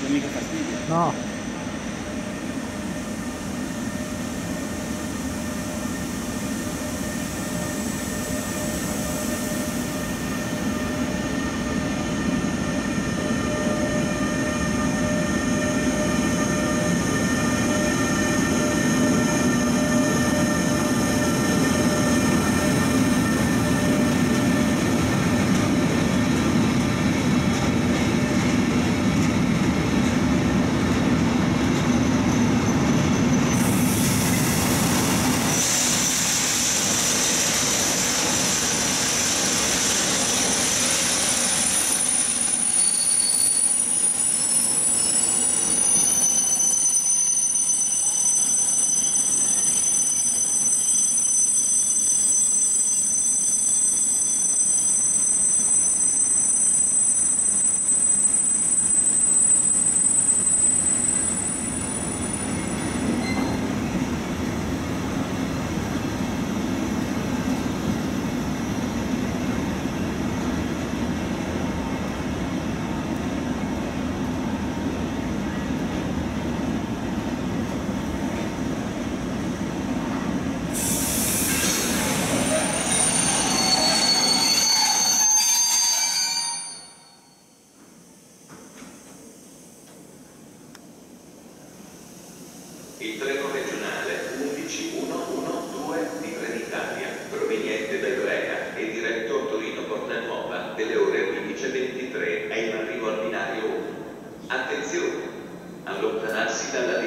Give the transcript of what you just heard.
Non mica fastidio. No. Il treno regionale 11112 di Trenitalia, proveniente da Ivrea e diretto a Torino-Porta Nuova delle ore 15:23, è in arrivo al binario 1. Attenzione! Allontanarsi dalla